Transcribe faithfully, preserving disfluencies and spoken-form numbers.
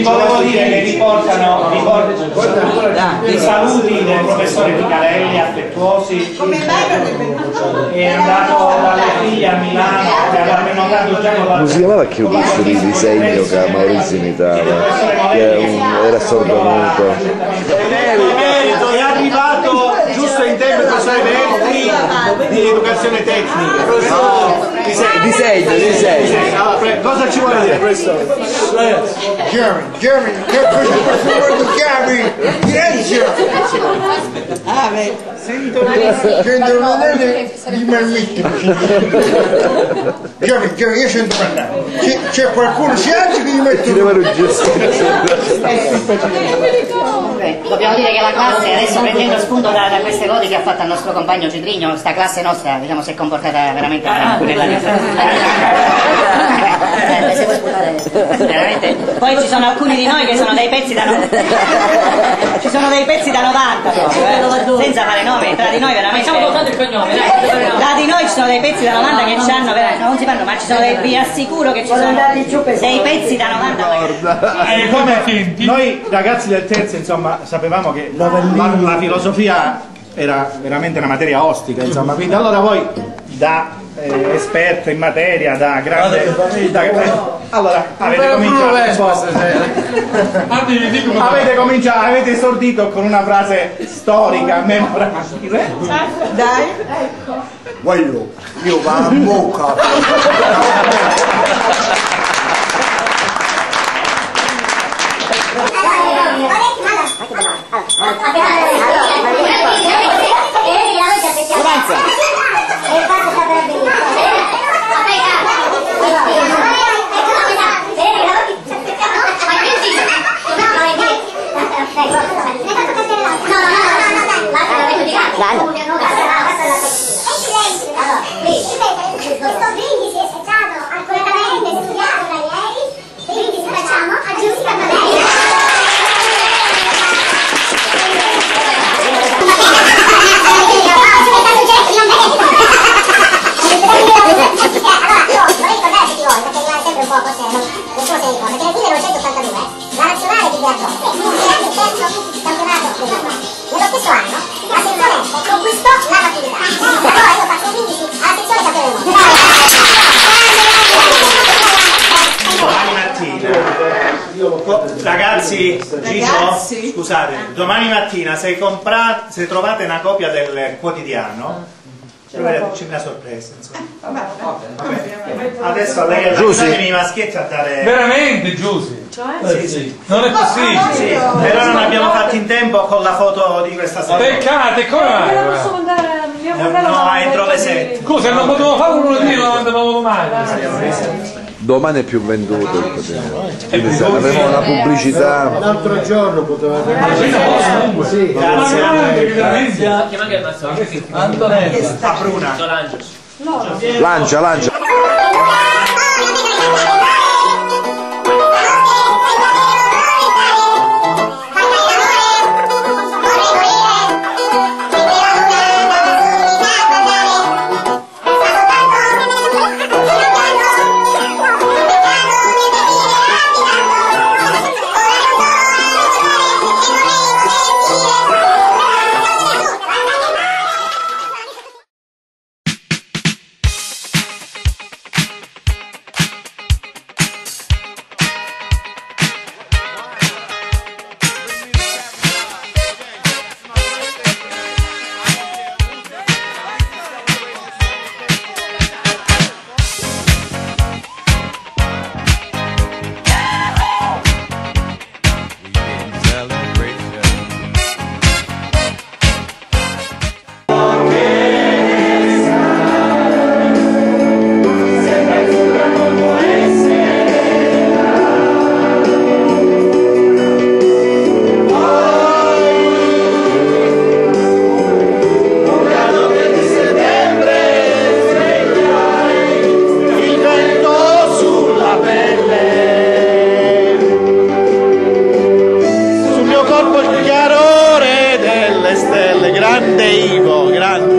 vi volevo dire che riportano, riportano i saluti del professore Piccarelli, affettuosi. È andato dalle figlie a Milano che aveva prenotato già con la... Non si chiamava più questo di disegno che Maurizio imitava, che era sordomuto. È arrivato giusto in tempo per fare metri di educazione tecnica. Disegno, disegno, disegno. Allora, cosa ci vuole dire questo? German, German, German, Ah, beh, sento una neve di marmitta. German, German, io sento parlare. C'è qualcuno, si alza che gli metto... Dobbiamo dire che la classe, adesso prendendo spunto da, da queste cose che ha fatto il nostro compagno Citrigno, sta classe nostra, diciamo, si è comportata veramente tranquilla. Veramente. Poi ci sono alcuni di noi che sono dei pezzi da novanta. Ci sono dei pezzi da novanta proprio, eh? Senza fare nome, tra di noi veramente. Facciamo soltanto il cognome, dai. Tra di noi ci sono dei pezzi da novanta che ci hanno veramente, non si fanno, ma ci sono dei, vi assicuro che ci sono dei pezzi da novanta. E come noi ragazzi del terzo, insomma, sapevamo che la, la filosofia era veramente una materia ostica, insomma, quindi allora voi da eh, esperto in materia, da grande da, eh, allora avete cominciato avete cominciato avete esordito con una frase storica memorabile. dai, Voglio, io vado a bocca. Questo brindisi è stato accuratamente studiato da ieri, brindisi facciamo a Giuseppe Madelli. La nazionale di biathlon fu il terzo campionato d'Europa. Nello stesso anno la sezione conquistò la maturità. Poi ho fatto quindici alla sezione campione del mondo. Domani mattina, ragazzi, Gino, scusate, domani mattina se, compra, se trovate una copia del quotidiano, c'è una sorpresa, insomma. Vabbè. Adesso lei è la i maschietti a dare... Veramente, Giusy? Cioè? Sì, sì. Non è possibile. Sì, però non abbiamo fatto in tempo con la foto di questa sera. Peccate, come mai? Non posso mandare mio fratello. No, entro le sette. Scusa, non potevo fare un lunedì, non andavamo domani. Domani è più venduto il quotidiano. Quindi se avremo una pubblicità. L'altro giorno potevate fare. Sì, grazie. Chi manca il mazzo? Antonella. Bruna. Lancia, lancia. grande Ivo, grande.